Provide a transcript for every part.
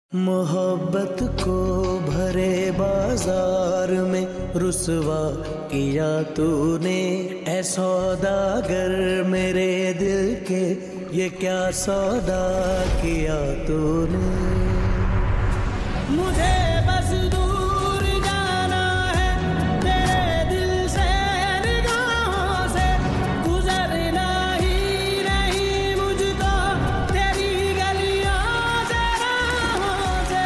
मोहब्बत को भरे बाजार में रुसवा किया तूने, ऐ सौदागर मेरे दिल के ये क्या सौदा किया तूने। मुझे बस दूर जाना है तेरे दिल से, निगाहों से गुजरना ही नहीं मुझको तेरी गलियों से, राहों से।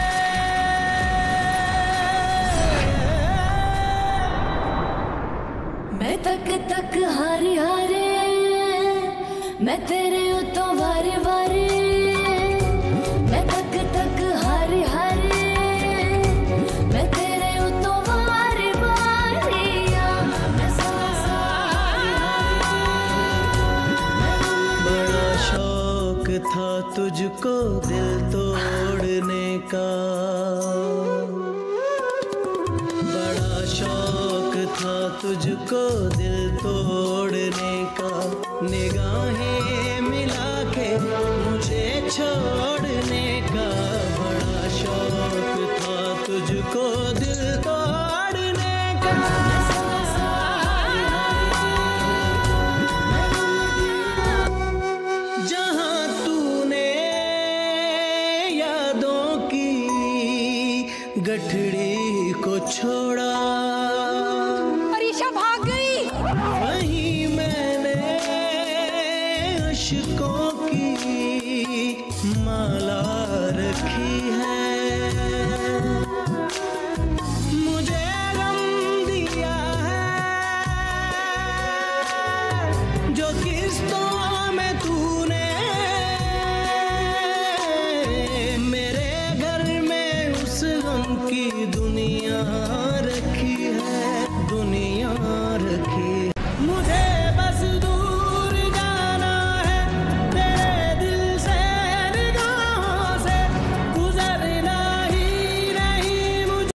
मैं तक तक हारे हारे, मैं तेरे उतों वारे वारे, मैं तक तक हारे हारे, मैं तेरे उतों वारे वारे, मैं बड़ा शौक था तुझको दिल तोड़ने का, बड़ा शौक था तुझको दिल तोड़ने का, निगाहें मिला के मुझे छोड़ने का। बड़ा शौक था तुझको दिल तोड़ने का। जहाँ तूने यादों की गठड़ी को छोड़ा, परीक्षा भाग गई, वहीं मैंने अश्कों की माला रखी है। मुझे गम दिया है जो किस्तों में तूने, मेरे घर में उस गम की दुनिया